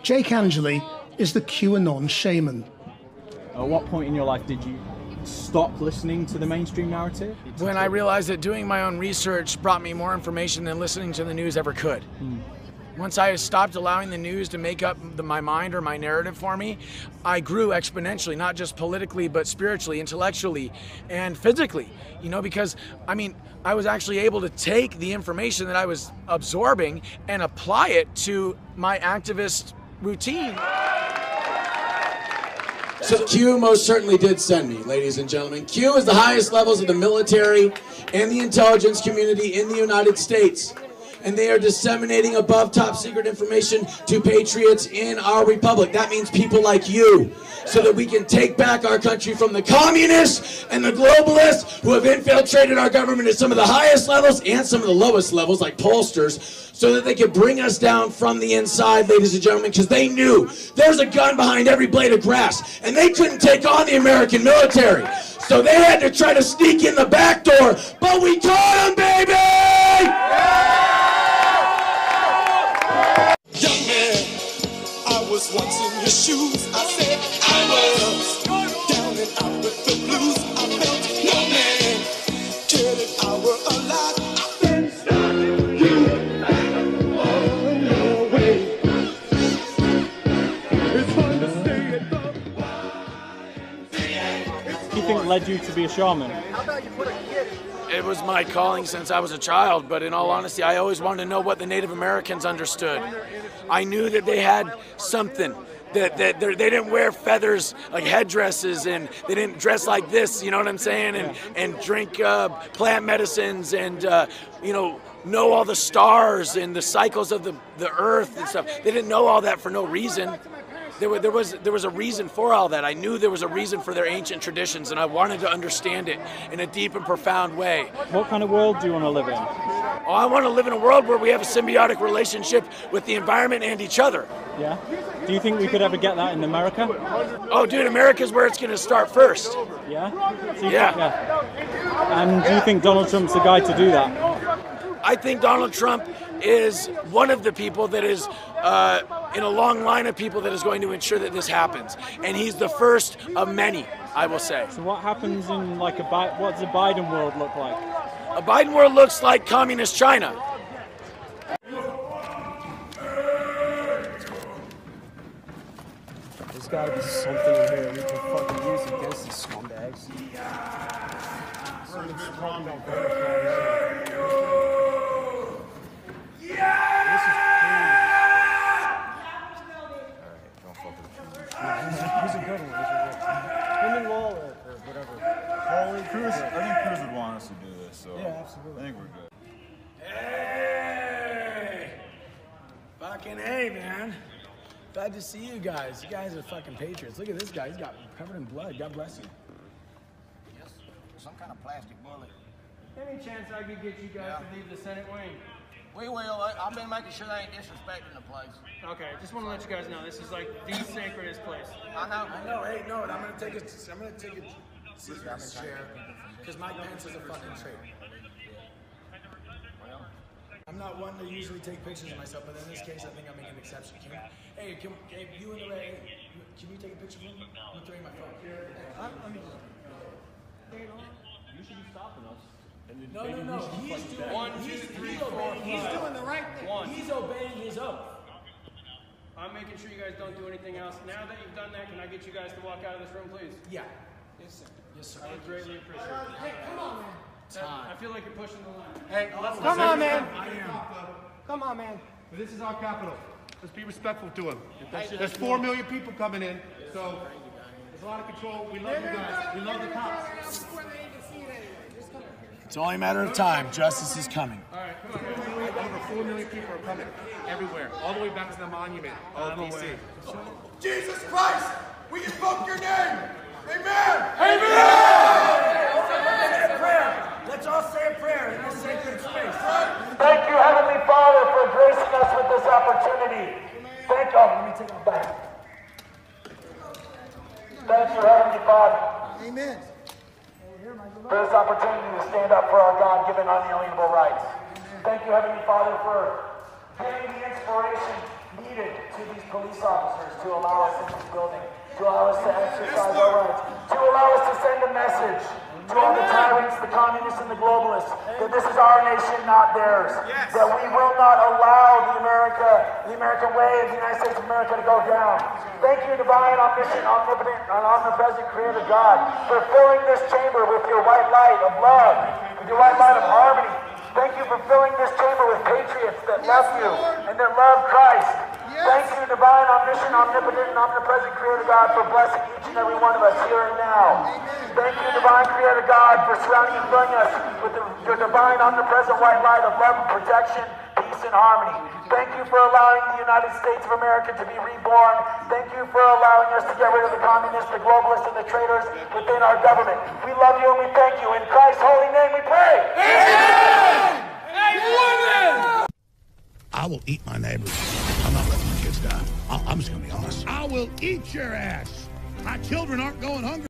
Jake Angeli is the Q-Anon Shaman. At what point in your life did you stop listening to the mainstream narrative? When I realized that doing my own research brought me more information than listening to the news ever could. Once I stopped allowing the news to make up my mind or my narrative for me, I grew exponentially, not just politically, but spiritually, intellectually, and physically. You know, because, I mean, I was actually able to take the information that I was absorbing and apply it to my activist routine. So Q most certainly did send me, ladies and gentlemen. Q is the highest levels of the military and the intelligence community in the United States. And they are disseminating above top secret information to patriots in our republic. That means people like you, so that we can take back our country from the communists and the globalists who have infiltrated our government at some of the highest levels and some of the lowest levels, like pollsters, so that they can bring us down from the inside, ladies and gentlemen, because they knew there's a gun behind every blade of grass, and they couldn't take on the American military. So they had to try to sneak in the back door, but we caught them, baby! Young man, I was once in your shoes. I said I was down and out with the blues. I felt no man cared if I were alive. I've been starting you on your way. It's fun to stay at the What do you think led you to be a shaman? It was my calling since I was a child, but in all honesty, I always wanted to know what the Native Americans understood. I knew that they had something, that they didn't wear feathers like headdresses, and they didn't dress like this, you know what I'm saying, and drink plant medicines, and you know all the stars and the cycles of the earth and stuff. They didn't know all that for no reason. There was a reason for all that. I knew there was a reason for their ancient traditions, and I wanted to understand it in a deep and profound way. What kind of world do you want to live in? Oh, I want to live in a world where we have a symbiotic relationship with the environment and each other. Yeah? Do you think we could ever get that in America? Oh, dude, America's where it's going to start first. Yeah? So Yeah. And do you think Donald Trump's the guy to do that? I think Donald Trump is one of the people that is in a long line of people that is going to ensure that this happens. And he's the first of many, I will say. So what happens in what does a Biden world look like? A Biden world looks like communist China. There's gotta be something in here we can fucking use against these scumbags. He's a good one. Him and Lawler or whatever. I think Cruz would want us to do this, so Yeah, absolutely. I think we're good. Hey! Fucking hey, man. Glad to see you guys. You guys are fucking patriots. Look at this guy. He's got covered in blood. God bless you. Yes, some kind of plastic bullet. Any chance I could get you guys to leave the Senate wing? We will. I've been making sure they ain't disrespecting the place. Okay, just want to let you guys know this is like the sacredest place. I know. Hey, no, I'm gonna take a seat in this chair because Mike Pence is a fucking traitor. I'm not one to usually take pictures of myself, but in this case, I think I'm making an exception. Can you and the Ray, can you take a picture of me? I'm throwing my phone. You should be stopping us. No. He's doing 1, 2, 3, 4, 5. He's doing the right thing. He's obeying his oath. I'm making sure you guys don't do anything else. Now that you've done that, can I get you guys to walk out of this room, please? Yeah. Yes, sir. I would greatly appreciate it. Hey, come on, man. I feel like you're pushing the line. Hey, Come on, man. I am. Come on, man. This is our capital. Let's be respectful to him. There's 4 million people coming in, so there's a lot of control. We love you guys. We love the cops. It's only a matter of time. Justice is coming. All right, come on. Over 4 million people are coming everywhere, all the way back to the monument of D.C. Jesus Christ, we invoke your name. Amen. Let's all say a prayer in this sacred space. Thank you, Heavenly Father, for gracing us with this opportunity. Thank you. Let me take it back. Thank you, Heavenly Father. Amen. For this opportunity to stand up for our God-given unalienable rights. Thank you, Heavenly Father, for giving the inspiration needed to these police officers to allow us in this building, to allow us to exercise our rights, to allow us to send a message to all the tyrants, the communists, and the globalists, that this is our nation, not theirs. That we will not allow the American way of the United States of America to go down. Thank you, divine, omniscient, omnipotent, and omnipresent Creator God, for filling this chamber with your white light of love, with your white light of harmony. Thank you for filling this chamber with patriots that love you and that love Christ. Thank you, divine, omniscient, omnipotent, and omnipresent Creator God, for blessing each and every one of us here and now. Thank you, divine Creator God, for surrounding and filling us with your divine, omnipresent white light of love and protection, peace and harmony. Thank you for allowing the United States of America to be reborn. Thank you for allowing us to get rid of the communists, the globalists, and the traitors within our government. We love you and we thank you. In Christ's holy name we pray. Amen! Amen! I will eat my neighbors. I'm not letting my kids die. I'm just going to be honest. I will eat your ass. My children aren't going hungry.